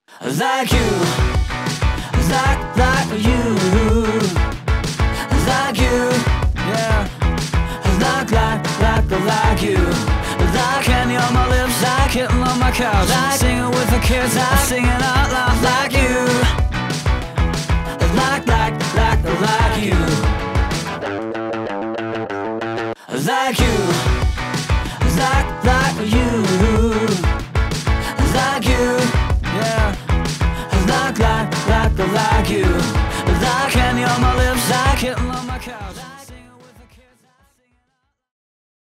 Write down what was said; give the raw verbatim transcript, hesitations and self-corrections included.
Like you, like, like you, like you, yeah. Like, like, like, like you. Like candy on my lips, like kitten on my couch, like singing with the kids, like singing out loud. Like you, like, like, like, like you. Like you, like, like you, like you, yeah. Like, like, like, like you. Like candy on my lips, like kitten on my couch.